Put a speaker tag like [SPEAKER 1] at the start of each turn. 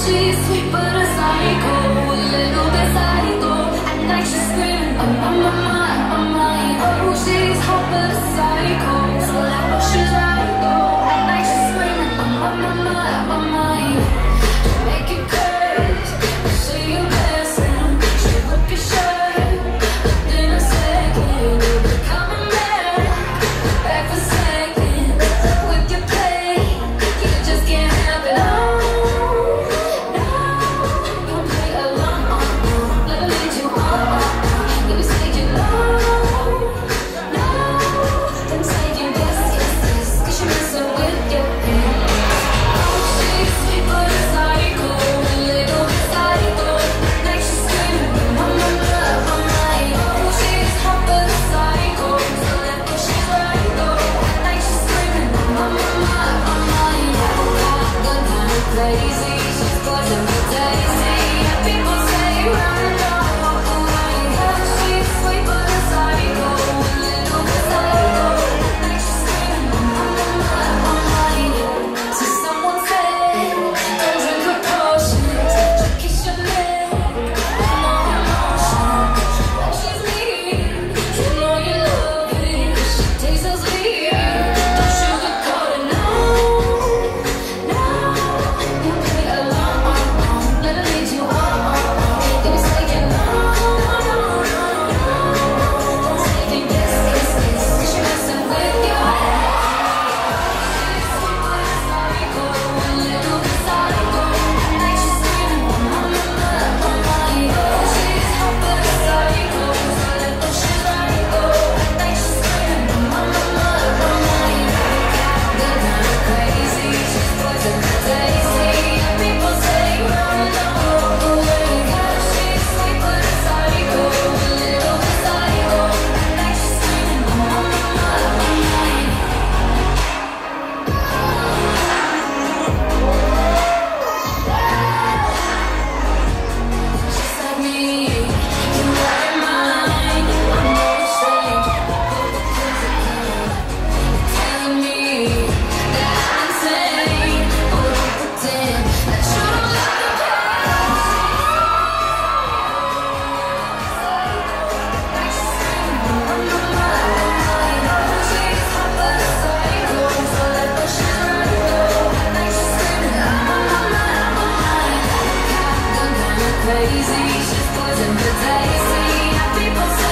[SPEAKER 1] she's sweet but a psycho, a little bit psycho. At night she's screaming, I'm on my mind, my mind. Oh, she's hot but a psycho, so I know she's right though. At night she's screaming, I'm on my mind, my mind. She make you curse, I see you messing. She rip your shirt, within a second. You'll be coming back for second. With your play, you just can't help it. Crazy, she's poison for Daisy. And people say run, don't walk away. She's sweet but a psycho, a little bit psycho. Like she's screaming, I'm on my mind. So someone said, don't drink her potions. She'll kiss your neck, no emotion. Like she's mean, you know you love it. She tastes so sweet, don't sugarcoat it, no. Crazy, she's poison for Daisy. And people say